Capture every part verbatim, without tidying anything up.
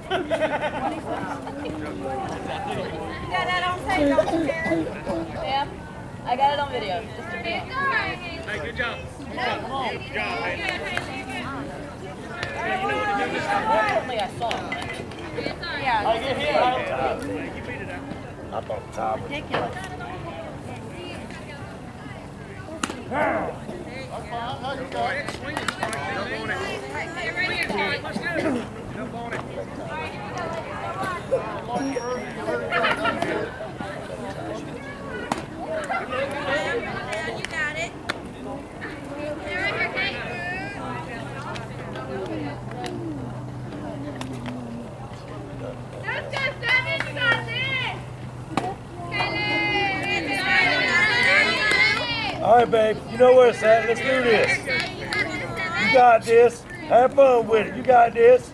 got that on tape, don't you, Karen? Yeah, I got it on video. Just a minute. Hey, good job. Good job. Good job, hey. Hey, you know what to do this time? Only I saw it. Yeah. I get hit. You beat it out. Up on top. Ridiculous. Go ahead, swing it. Jump on it. Swing it, Spike. Let's go. Jump on it. You got it. All right, babe. You know where it's at. Let's do this. You got this. Have fun with it. You got this.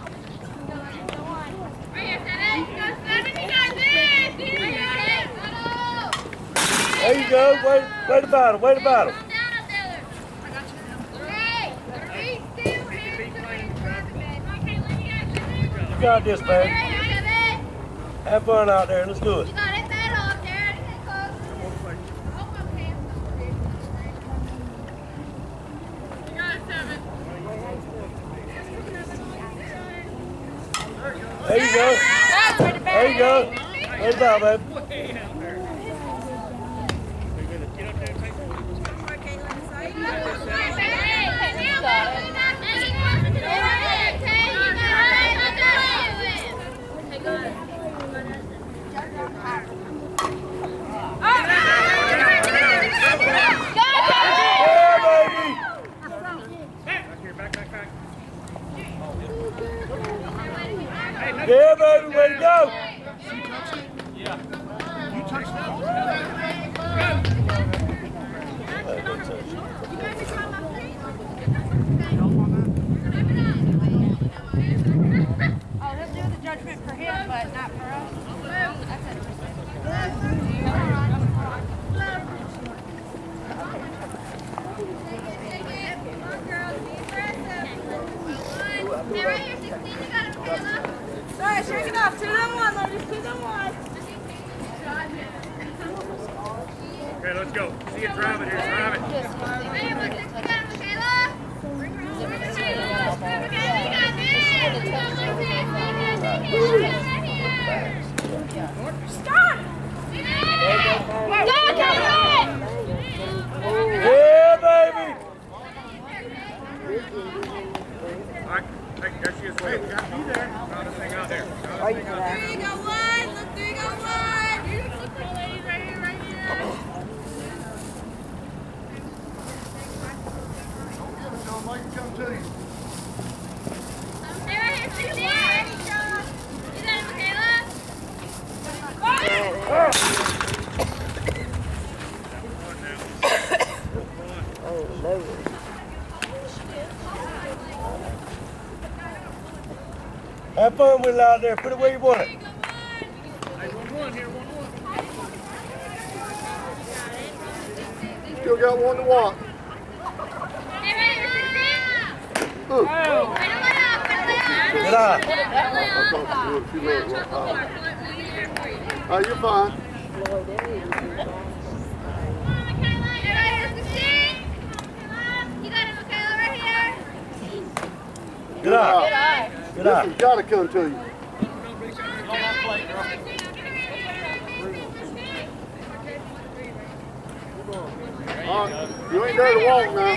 There you go. Wait, wait about it. Wait about it. You got this, babe. Have fun out there. Let's do it. There you go. There you go. Wait about it, babe. Yeah, baby, way to go! Yeah. You touched that. Oh, he'll do the judgment for him, but not for us. That's interesting. Alright, shake it off. Two to one, ladies. Two to one. Okay, let's go. See you drive it here. Drive it. Stop! Yeah, baby! All right. Hey, there she is. Wait, you got me there. Draw this thing out there. Three go one. Look, three go one. Beautiful ladies right here, right here. Mike, come to you. Stay right here, sixteen. You got it, Michaela. Oh, Lord. Have fun with it out there. Put it where you want it. Hey, one one here, one one. Still got one to walk. Stay right here, sixteen. Ooh. Right away up, right away up. Good eye. Oh, you're fine. Good eye. Good eye. This has got to come to you. All right. You ain't there to walk now.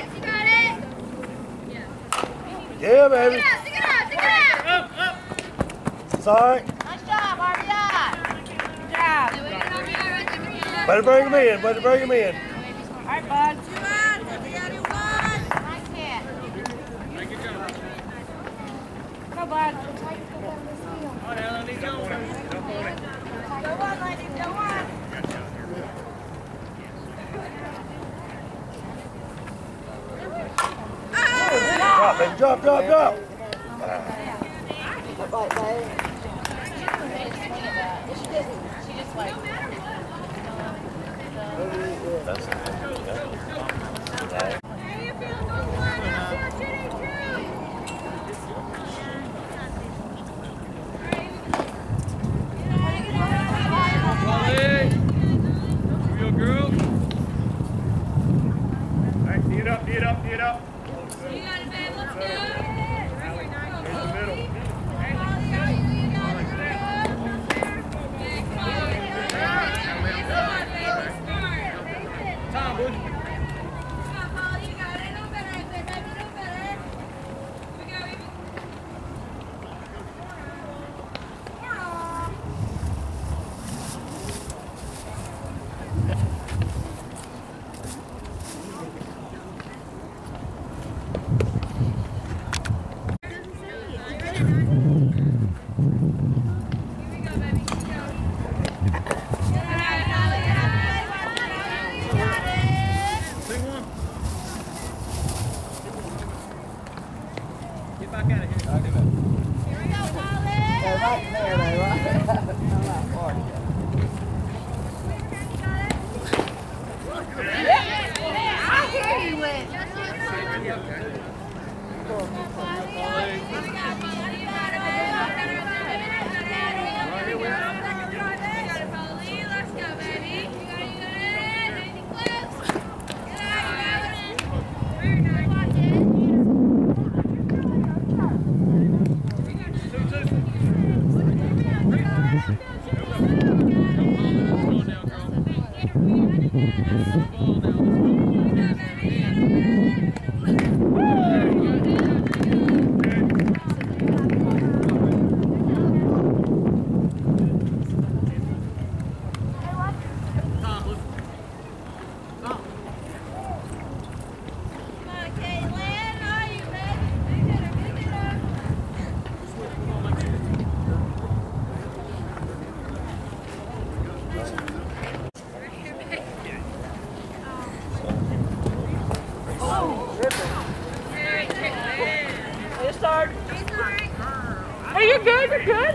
Yeah, baby. Stick it out, stick it out. It's all right. Nice job, R B I. Good job. Way to bring him in. Way to bring him in. All right, bud. Two outs. That's the other one. Nice hit. Go, bud. All right, Ellen, he's on. Jump on it. Go one, ladies. Go one. Drop, baby. Drop, drop, drop. She just like. That's Get up. You got it, babe. Let's go. In the middle. Tom, would you? Hey, you're good, you're good.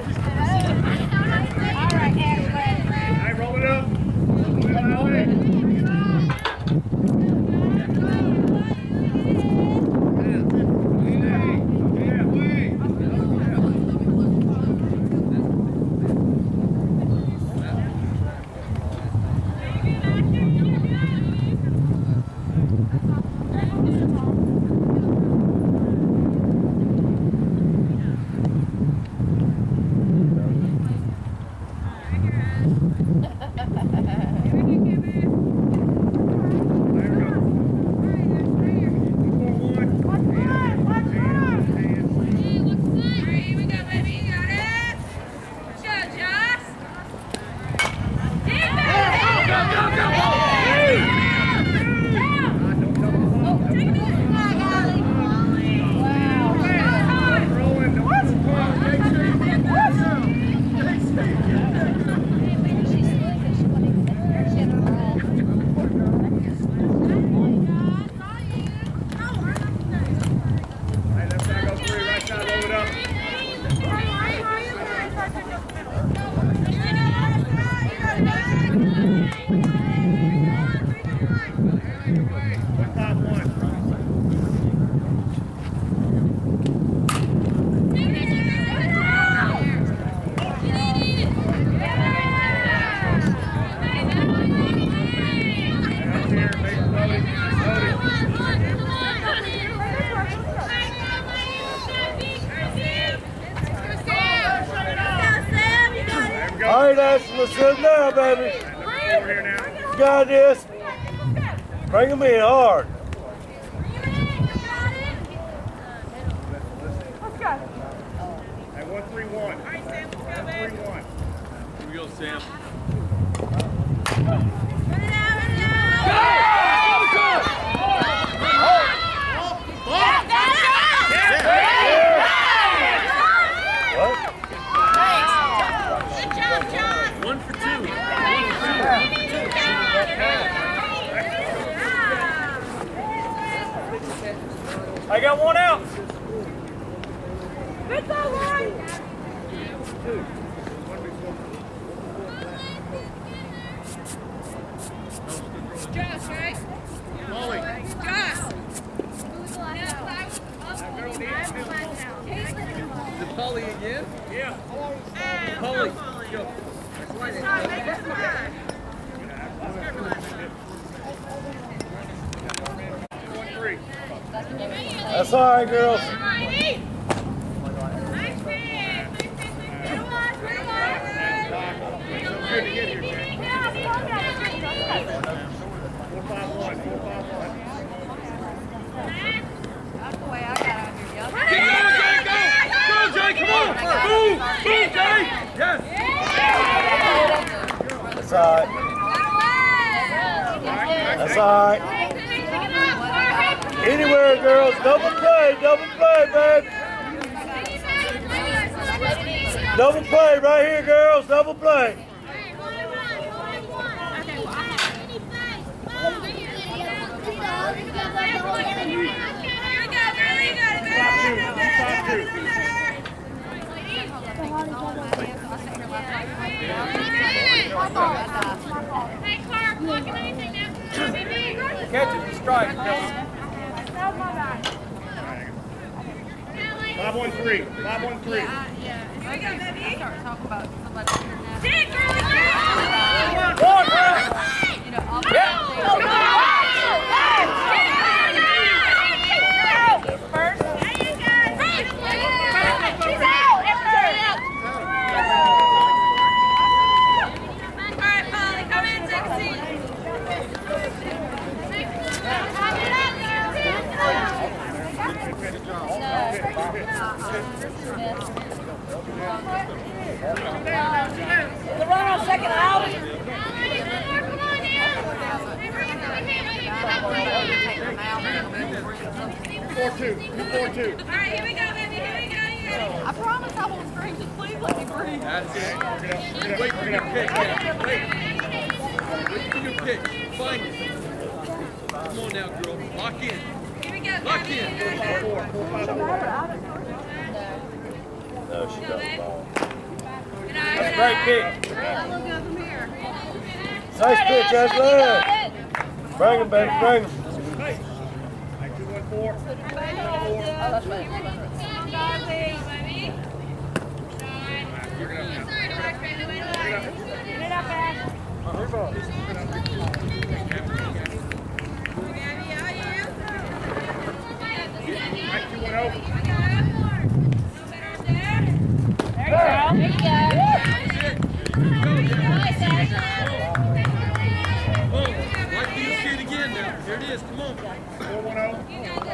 Hey, roll it up. Roll it out. All right, Ashley, let's sit down, baby. You got this. Bring them in hard. Let's go. Hey, one three one. All right, Sam, let's go, man. One three one. Here we go, Sam. Run it out, run it out. What? Good job, John. One for two. I got one out. Good ball, Lauren. Josh, right? Molly. Josh. Is it Polly again? Yeah. Polly. Go. One three. That's all right, girls. Good to get here, Jay. four five one, four five one. That's the way I got out here. Keep going, Jay, go! Go, Jay, come on! Move! Move, Jay! Yes! That's all right. That's all right. Anywhere, girls. Double play, double play, babe. Double play right here, girls. Double play. Catch it, strike. Five one three. Five one three. Here we go, baby. Start talking about somebody international. Dig, girl! One, girl! You know, all the Yeah. first. She's out! All right, Polly, come in, take a seat. The run on second out. Four two. Four two. All right, here we go, baby. Here we go. Here. I promise I won't scream. Just please let me breathe. That's it. Wait for your kick. Wait. Wait for your kick. Find it. Come on now, girl. Lock in. Here we go. Lock in. Four, four, five, four. No, she doesn't ball. That's a great kick. Look up from here. Nice pitch, Ashley. Bring him, baby, bring him. Hey. Two one four. Oh, that's right. Here it is, come on. four one oh.